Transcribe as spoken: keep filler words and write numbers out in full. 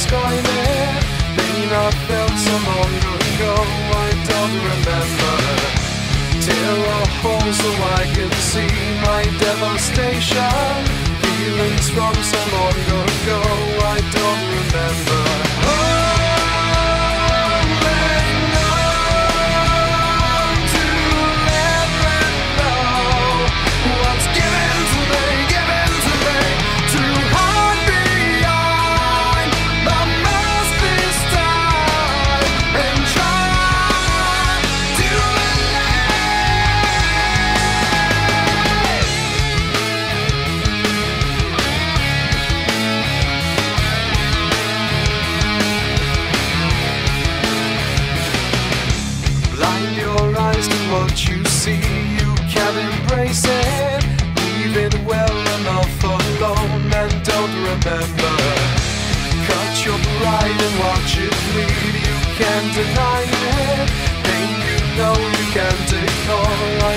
skyline. Pain I felt so long ago, I don't remember. Tear a hole so I can see my devastation. Feelings from so long ago, I don't remember. What you see, you can embrace it. Leave it well enough alone and don't remember. Cut your pride and watch it bleed. You can't deny it. Pain you know you can't ignore.